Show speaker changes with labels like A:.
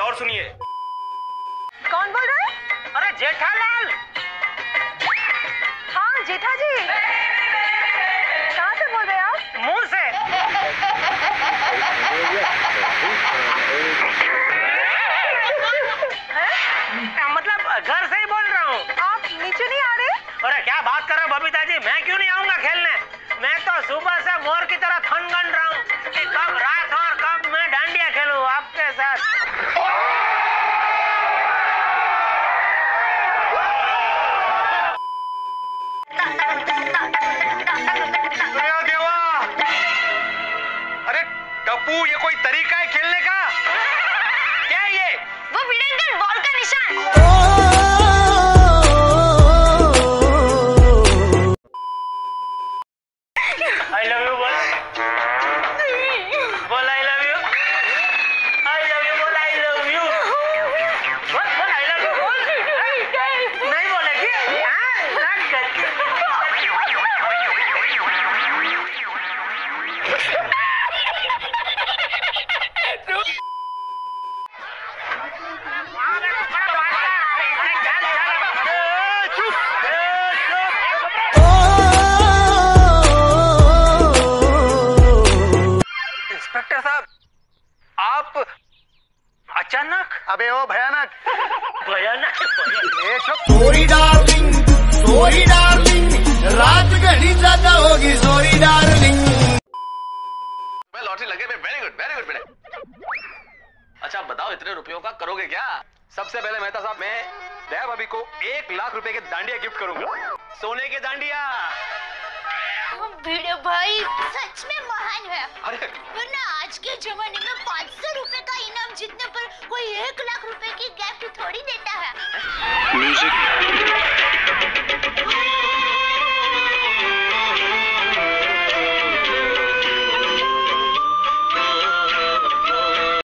A: और सुनिए।
B: कौन बोल रहा है?
A: अरे जेठालाल।
B: हाँ जेठा जी, कहाँ से बोल रहे हैं आप?
A: मुंह से। मतलब घर से ही बोल रहा हूँ।
B: आप नीचे नहीं आ रहे?
A: अरे क्या बात कर रहे हो बबीता जी, मैं क्यों नहीं आऊंगा खेलने? मैं तो सुबह से मोर की तरह थन गन रहा हूँ कि कब रात और कब मैं डांडिया खेलूं आपके साथ। देवा, अरे टप्पू, ये कोई तरीका है खेलने का? क्या है ये?
B: वो भिड़ंगन बॉल का निशान।
A: I love you बोल। बोल I love you। I love you बोल, I love you। बोल I love you बोल। नहीं बोलेगी? इंस्पेक्टर साहब, आप अचानक?
C: अबे ओ भयानक।
A: भयानक।
C: सॉरी डार्लिंग, रात घड़ी ज्यादा होगी, सॉरी डार्लिंग।
D: मैं लॉटरी लगे, वेरी गुड बेटे। अच्छा बताओ, इतने रुपयों का करोगे क्या? सबसे पहले मेहता साहब, मैं दया भाभी को 1 लाख रुपए के दांडिया गिफ्ट करूंगा, सोने के दांडिया।
E: भिड़े भाई सच में महान है।
D: अरे
E: वरना आज के जमाने में 500 रुपए का इनाम जीतने पर कोई 1 लाख रुपए की गिफ्ट थोड़ी देता है।
F: म्यूजिक